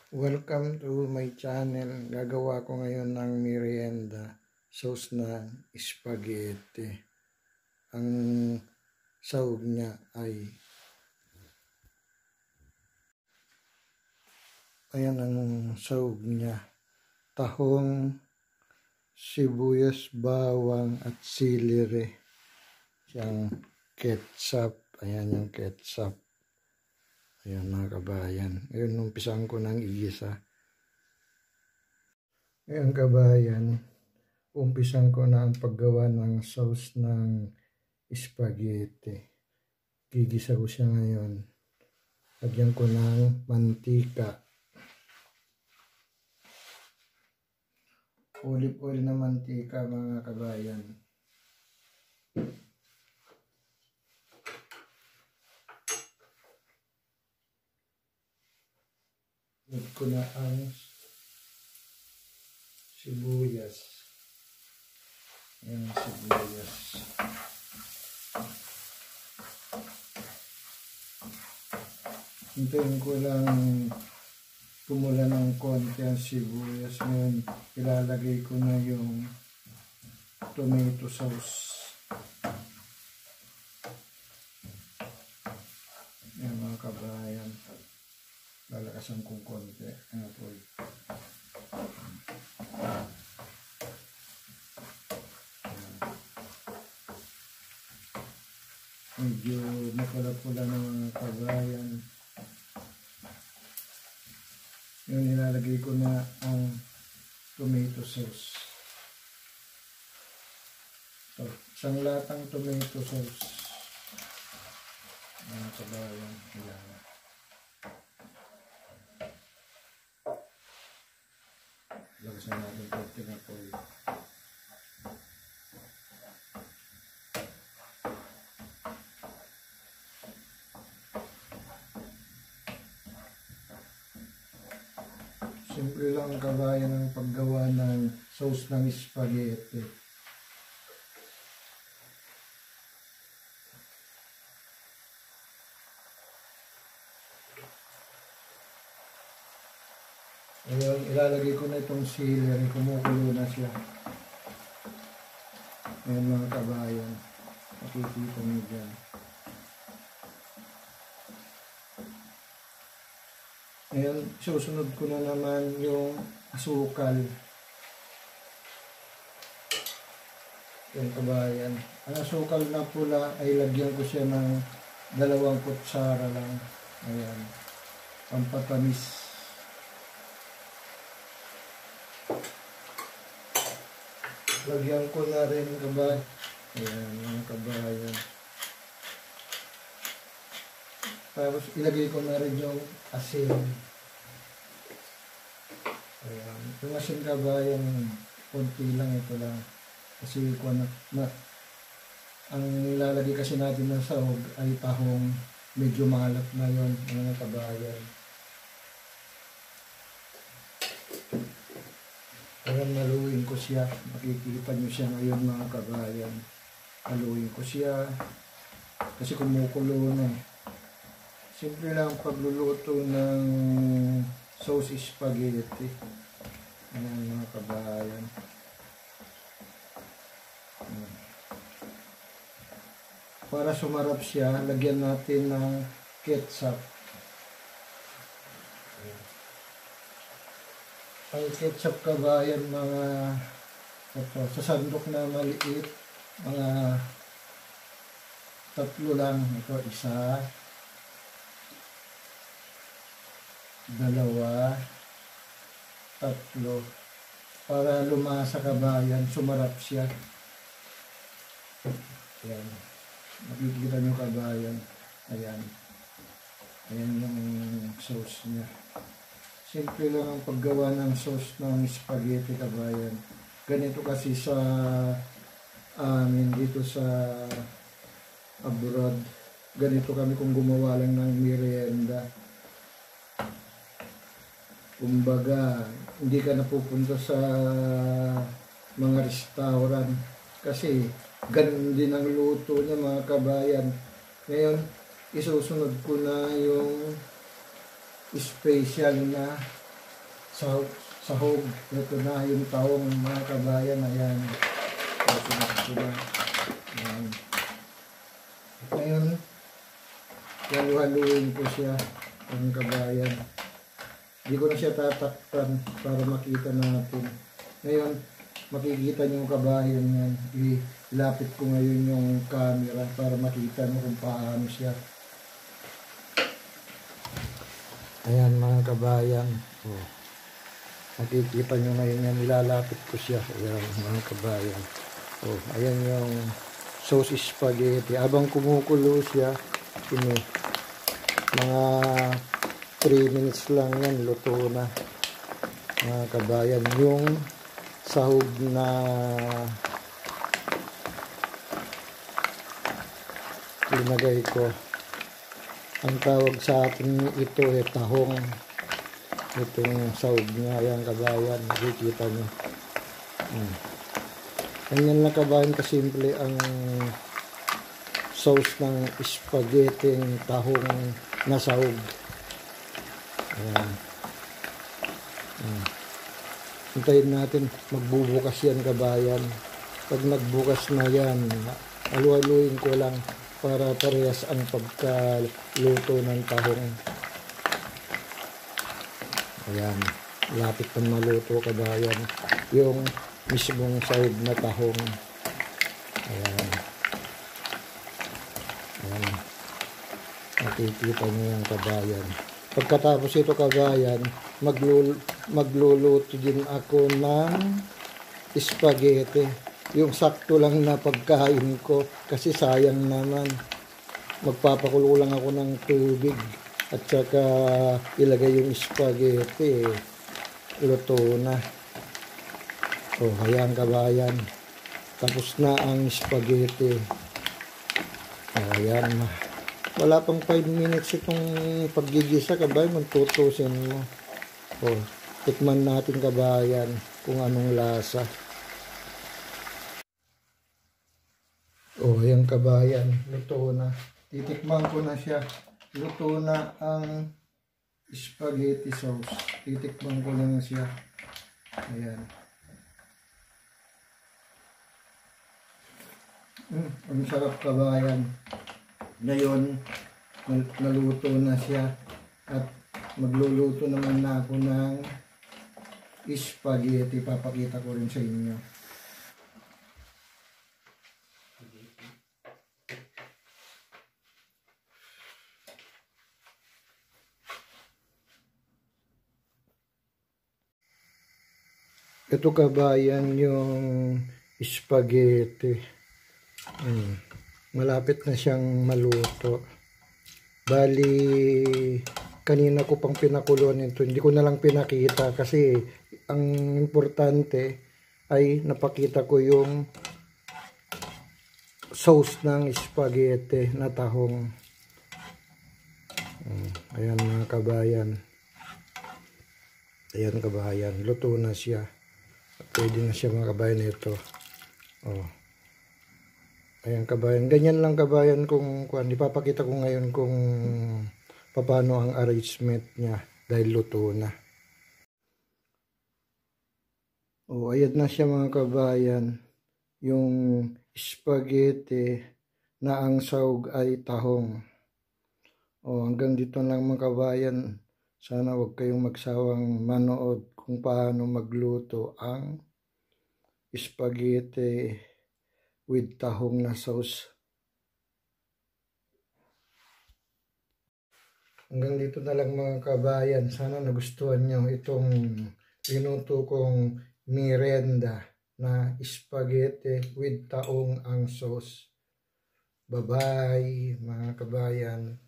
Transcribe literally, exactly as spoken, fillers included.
Welcome to my channel. Gagawa ko ngayon ng merienda, sauce na spaghetti. Ang sahog niya ay ayan ang sahog niya. Tahong, sibuyas, bawang at celery. Siyang ketchup. Ayan yung ketchup. Ayan mga kabayan. Ngayon umpisahan ko ng igisa. Ayan kabayan. Umpisahan ko na ang paggawa ng sauce ng spaghetti. Gigisa ko siya ngayon. Lagyan ko ng mantika. Olive oil na mantika mga kabayan. Add ko na ang sibuyas. Ayan sibuyas. Hintayin ko lang pumula ng konti ang sibuyas. Ngayon ilalagay ko na yung tomato sauce. Ayan mga kabayan. Lalakasan kong konti. Ayan po. Medyo napula-pula ng mga kabayan. Yun, nilalagay ko na ang tomato sauce. So, isang latang tomato sauce. Mga kabayan. Ayan. Lagasan natin konti na po. Simple lang kabayan ang paggawa ng sauce ng spaghetti. Ngayon, ilalagay ko na itong celery. Kumukulo na siya. Ayan mga kabayan. Makikita nyo dyan. Ngayon, susunod ko na naman yung asukal. Ayan kabayan. Ang asukal na pula ay lagyan ko siya ng dalawang kutsara lang. Ayan. Pampatamis. Lagyan ko na rin kabayan. Ayan mga kabayan. Tapos ilagay ko na rin yung asin. Ayan. Yung asin kabayan, konti lang ito lang. Kasi kung na, na, ang nilalagay kasi natin ng sahog ay tahong medyo maalat na yun mga kabayan. Ayan, maluin ko siya. Makikita nyo siya ngayon mga kabayan. Maluin ko siya. Kasi kumukulo na eh. Simple lang pagluluto ng sauce spaghetti. Ayan mga kabayan. Ayan. Para sumarap siya, lagyan natin ng ketchup. Ang ketchup kabayan mga ito, sa sandok na maliit, mga tatlo lang. Ito, isa, dalawa, tatlo. Para lumasa kabayan, sumarap siya. Ayan. Makikita nyo kabayan. Ayan. Ayan yung sauce niya. Simple lang ang paggawa ng sauce ng spaghetti kabayan. Ganito kasi sa amin um, dito sa abroad. Ganito kami kung gumawa lang ng merienda. Kumbaga, hindi ka napupunta sa mga restaurant. Kasi ganun din ang luto niya mga kabayan. Ngayon, isusunod ko na yung special na sahog, sahog. Ito na yung tahong mga kabayan. Ayan. Ito na sila. Ayan. Ngayon, halu-haluin ko siya ang kabayan. Hindi ko na siya tatakpan para makita natin. Ngayon, makikita niyo yung kabayan yan. Ilapit ko ngayon yung camera para makita mo kung paano siya. Ayan mga kabayan. Oh. Makikita niyo ngayon yan. Ilalapit ko siya. Ayan mga kabayan. Oh, ayan yung sauce spaghetti. Habang kumukulo siya, ini mga three minutes lang yan, luto na mga kabayan yung sahog na linagay ko. Ang tawag sa atin ito ay tahong. Itong sahog niya, ayan kabayan, nakikita nyo. hmm. Ganyan lang kabayan kasimple ang sauce ng spaghetti tahong na sahog. Ayan. Ayan. Hintayin natin magbubukas yan kabayan. Pag nagbukas na yan, alu-aluin ko lang para parehas ang pagkaluto ng tahong. Ayan. Lapit na maluto kabayan. Yung mismong sahog na tahong. Ayan. Ayan. Nakikita niyo yung kabayan. Pagkatapos ito kabayan, maglul magluluto din ako ng spaghetti. Yung sakto lang na pagkain ko kasi sayang naman. Magpapakulo lang ako ng tubig at saka ilagay yung spaghetti. Luto na. O, ayan kabayan. Tapos na ang spaghetti. O, ayan na. Wala pang five minutes itong paggigisa kabayan, magtutusin mo. O, tikman natin kabayan kung anong lasa. O, ayan kabayan, luto na. Titikman ko na siya. Luto na ang spaghetti sauce. Titikman ko na siya. Ayan. Mm, ang sarap kabayan. Ngayon, naluto na siya at magluluto naman na ako ng spaghetti. Papakita ko rin sa inyo. Ito kabayan yung spaghetti. Hmm. Malapit na siyang maluto. Bali, kanina ko pang pinakuluan ito. Hindi ko na lang pinakita kasi ang importante ay napakita ko yung sauce ng spaghetti na tahong. Ayan mga kabayan. Ayan kabayan. Luto na siya. Pwede na siya mga kabayan ito. Oh. Ayan kabayan, ganyan lang kabayan kung kuan, ipapakita ko ngayon kung paano ang arrangement niya dahil luto na. O, ayan na siya mga kabayan, yung spaghetti na ang sahog ay tahong. O, hanggang dito lang mga kabayan, sana wag kayong magsawang manood kung paano magluto ang spaghetti with tahong na sauce. Hanggang dito na lang mga kabayan. Sana nagustuhan nyo itong pinuto kong merienda na spaghetti with tahong ang sauce. Bye-bye mga kabayan.